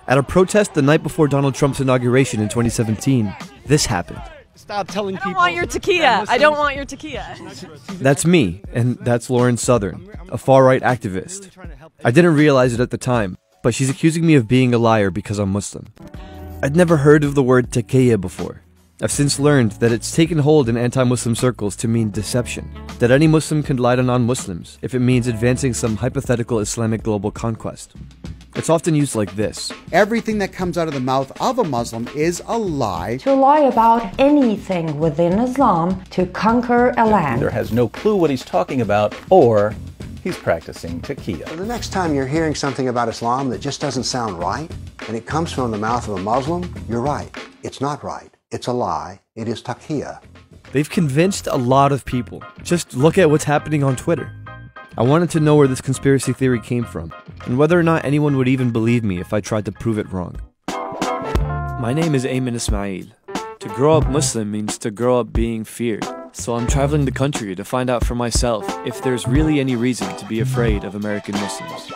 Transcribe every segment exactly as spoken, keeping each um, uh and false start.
At a protest the night before Donald Trump's inauguration in twenty seventeen, this happened. Stop telling people. I don't want your Taqiyya. I don't want your Taqiyya. That's me, and that's Lauren Southern, a far-right activist. I didn't realize it at the time, but she's accusing me of being a liar because I'm Muslim. I'd never heard of the word Taqiyya before. I've since learned that it's taken hold in anti-Muslim circles to mean deception, that any Muslim can lie to non-Muslims if it means advancing some hypothetical Islamic global conquest. It's often used like this. Everything that comes out of the mouth of a Muslim is a lie. To lie about anything within Islam to conquer a land. Either has no clue what he's talking about, or he's practicing Taqiyya. So the next time you're hearing something about Islam that just doesn't sound right, and it comes from the mouth of a Muslim, you're right. It's not right. It's a lie. It is Taqiyya. They've convinced a lot of people. Just look at what's happening on Twitter. I wanted to know where this conspiracy theory came from, and whether or not anyone would even believe me if I tried to prove it wrong. My name is Aymann Ismail. To grow up Muslim means to grow up being feared. So I'm traveling the country to find out for myself if there's really any reason to be afraid of American Muslims.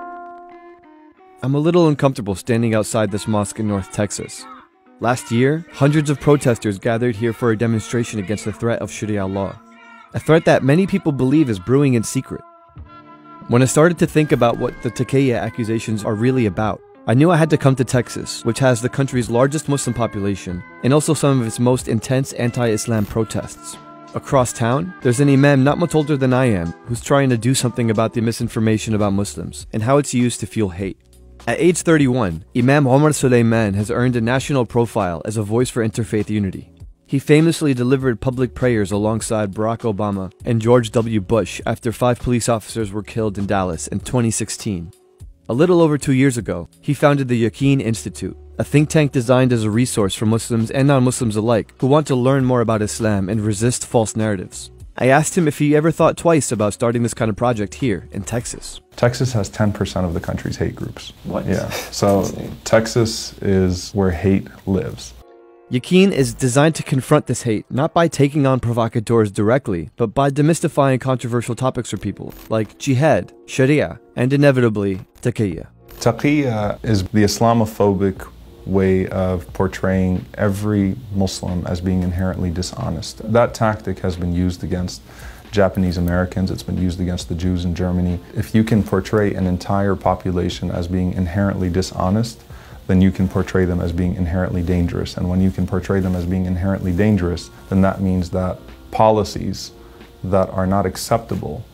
I'm a little uncomfortable standing outside this mosque in North Texas. Last year, hundreds of protesters gathered here for a demonstration against the threat of Sharia law, a threat that many people believe is brewing in secret. When I started to think about what the Taqiyya accusations are really about, I knew I had to come to Texas, which has the country's largest Muslim population and also some of its most intense anti-Islam protests. Across town, there's an imam not much older than I am who's trying to do something about the misinformation about Muslims and how it's used to fuel hate. At age thirty-one, Imam Omar Suleiman has earned a national profile as a voice for interfaith unity. He famously delivered public prayers alongside Barack Obama and George W. Bush after five police officers were killed in Dallas in twenty sixteen. A little over two years ago, he founded the Yaqeen Institute, a think tank designed as a resource for Muslims and non-Muslims alike who want to learn more about Islam and resist false narratives. I asked him if he ever thought twice about starting this kind of project here in Texas. Texas has ten percent of the country's hate groups. What? Yeah, so Texas is where hate lives. Yaqeen is designed to confront this hate, not by taking on provocateurs directly, but by demystifying controversial topics for people, like jihad, sharia, and inevitably, taqiyya. Taqiyya is the Islamophobic way of portraying every Muslim as being inherently dishonest. That tactic has been used against Japanese Americans, it's been used against the Jews in Germany. If you can portray an entire population as being inherently dishonest, then you can portray them as being inherently dangerous. And when you can portray them as being inherently dangerous, then that means that policies that are not acceptable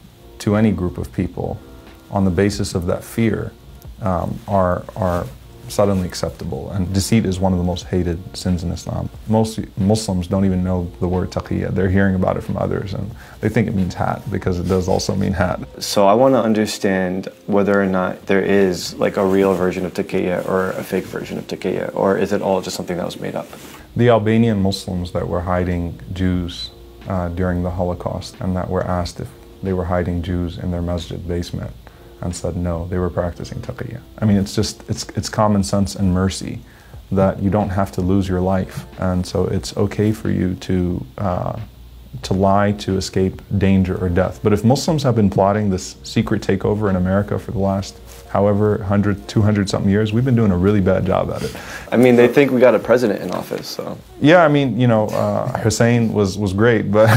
to any group of people on the basis of that fear um, are, are suddenly acceptable. And deceit is one of the most hated sins in Islam. Most Muslims don't even know the word taqiyya. They're hearing about it from others and they think it means hat because it does also mean hat. So I want to understand whether or not there is like a real version of taqiyya or a fake version of taqiyya, or is it all just something that was made up? The Albanian Muslims that were hiding Jews uh, during the Holocaust and that were asked if they were hiding Jews in their masjid basement and said no, they were practicing taqiyya. I mean, it's just, it's, it's common sense and mercy that you don't have to lose your life. And so it's okay for you to, uh, to lie to escape danger or death. But if Muslims have been plotting this secret takeover in America for the last however one hundred, two hundred something years, we've been doing a really bad job at it. I mean, they think we got a president in office, so. Yeah, I mean, you know, uh, Hussein was, was great, but.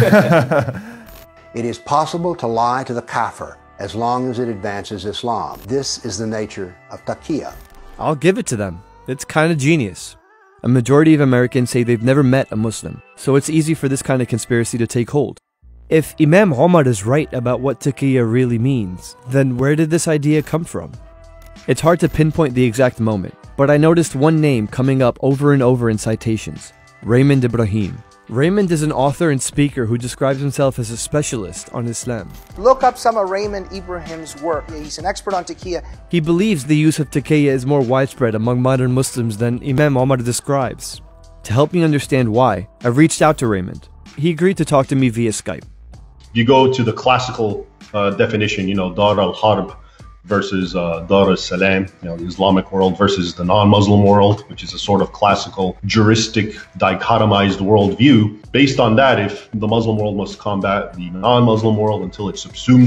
It is possible to lie to the kafir as long as it advances Islam. This is the nature of taqiyya. I'll give it to them. It's kind of genius. A majority of Americans say they've never met a Muslim, so it's easy for this kind of conspiracy to take hold. If Imam Omar is right about what taqiyya really means, then where did this idea come from? It's hard to pinpoint the exact moment, but I noticed one name coming up over and over in citations: Raymond Ibrahim. Raymond is an author and speaker who describes himself as a specialist on Islam. Look up some of Raymond Ibrahim's work. He's an expert on taqiyya. He believes the use of taqiyya is more widespread among modern Muslims than Imam Omar describes. To help me understand why, I reached out to Raymond. He agreed to talk to me via Skype. You go to the classical uh, definition, you know, Dar al-Harb versus uh, Dar al-Salam, you know, the Islamic world versus the non-Muslim world, which is a sort of classical juristic dichotomized worldview. Based on that, if the Muslim world must combat the non-Muslim world until it subsumes it,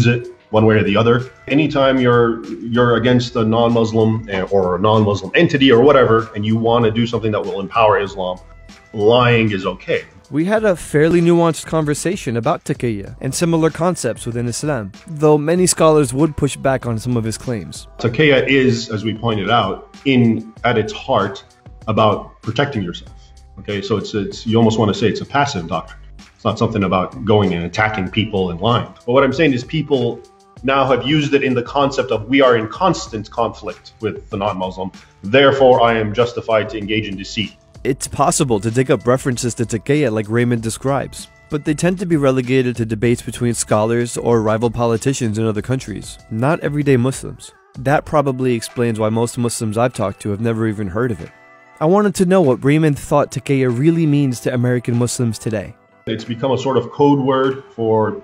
one way or the other. Anytime you're you're against a non-Muslim or a non-Muslim entity or whatever, and you want to do something that will empower Islam, lying is okay. We had a fairly nuanced conversation about Taqiyya and similar concepts within Islam, though many scholars would push back on some of his claims. Taqiyya is, as we pointed out, in at its heart about protecting yourself. Okay, so it's it's you almost want to say it's a passive doctrine. It's not something about going and attacking people and lying. But what I'm saying is people now have used it in the concept of we are in constant conflict with the non-Muslim, therefore I am justified to engage in deceit. It's possible to dig up references to Taqiyya like Raymond describes, but they tend to be relegated to debates between scholars or rival politicians in other countries, not everyday Muslims. That probably explains why most Muslims I've talked to have never even heard of it. I wanted to know what Raymond thought Taqiyya really means to American Muslims today. It's become a sort of code word for,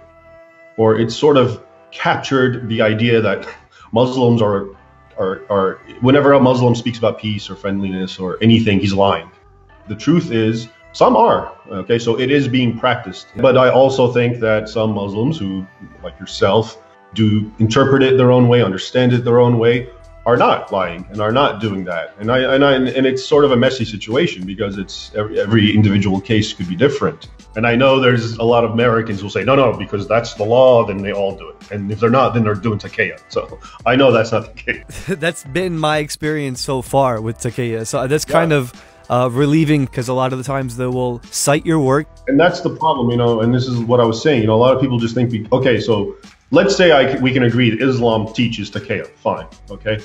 or it's sort of captured the idea that Muslims are, are, are, whenever a Muslim speaks about peace or friendliness or anything, he's lying. The truth is, some are, okay, so it is being practiced. But I also think that some Muslims who, like yourself, do interpret it their own way, understand it their own way, are not lying and are not doing that. And I, and I, and it's sort of a messy situation because it's every, every individual case could be different. And I know there's a lot of Americans who say, no, no, because that's the law, then they all do it. And if they're not, then they're doing Taqiyya. So I know that's not the case. That's been my experience so far with Taqiyya. So that's kind yeah. of uh, relieving because a lot of the times they will cite your work. And that's the problem, you know, and this is what I was saying. You know, a lot of people just think, we, okay, so let's say I, we can agree that Islam teaches Taqiyya. Fine, okay?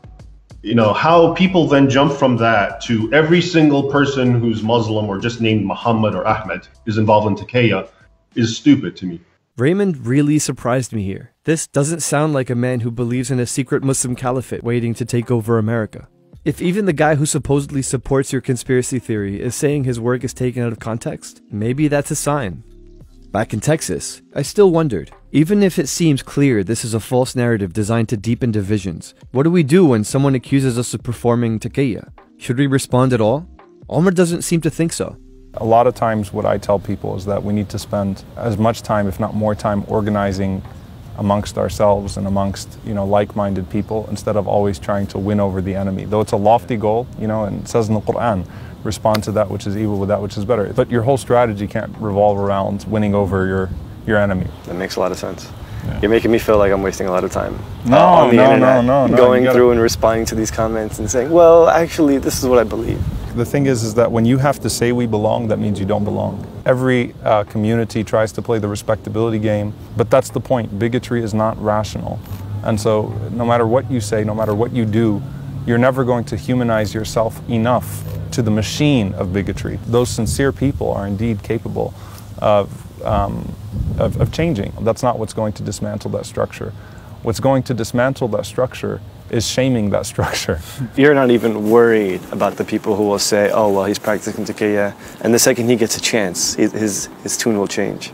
You know, how people then jump from that to every single person who's Muslim or just named Muhammad or Ahmed is involved in Taqiyya is stupid to me. Raymond really surprised me here. This doesn't sound like a man who believes in a secret Muslim caliphate waiting to take over America. If even the guy who supposedly supports your conspiracy theory is saying his work is taken out of context, maybe that's a sign. Back in Texas, I still wondered, even if it seems clear this is a false narrative designed to deepen divisions, what do we do when someone accuses us of performing Taqiyya? Should we respond at all? Omar doesn't seem to think so. A lot of times what I tell people is that we need to spend as much time, if not more time, organizing amongst ourselves and amongst, you know, like-minded people instead of always trying to win over the enemy. Though it's a lofty goal, you know, and it says in the Quran, respond to that which is evil with that which is better. But your whole strategy can't revolve around winning over your, your enemy. That makes a lot of sense. Yeah. You're making me feel like I'm wasting a lot of time no, uh, on the no, internet, no, no, no, going gotta... through and responding to these comments and saying, well, actually, this is what I believe. The thing is, is that when you have to say we belong, that means you don't belong. Every uh, community tries to play the respectability game, but that's the point. Bigotry is not rational. And so no matter what you say, no matter what you do, you're never going to humanize yourself enough to the machine of bigotry. Those sincere people are indeed capable of, um, of, of changing. That's not what's going to dismantle that structure. What's going to dismantle that structure is shaming that structure. You're not even worried about the people who will say, oh, well, he's practicing Taqiyya, and the second he gets a chance, his, his tune will change.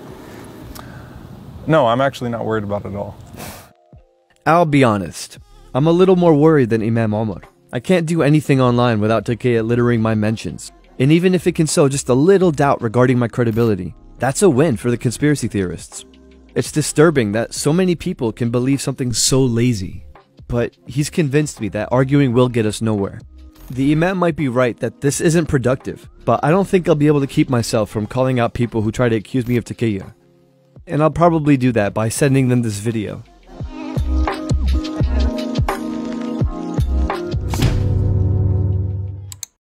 No, I'm actually not worried about it at all. I'll be honest. I'm a little more worried than Imam Omar. I can't do anything online without Taqiyya littering my mentions. And even if it can sow just a little doubt regarding my credibility, that's a win for the conspiracy theorists. It's disturbing that so many people can believe something so lazy. But he's convinced me that arguing will get us nowhere. The Imam might be right that this isn't productive, but I don't think I'll be able to keep myself from calling out people who try to accuse me of Taqiyya. And I'll probably do that by sending them this video.